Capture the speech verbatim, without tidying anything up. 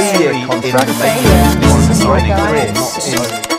see a contract making this is a signing career, not in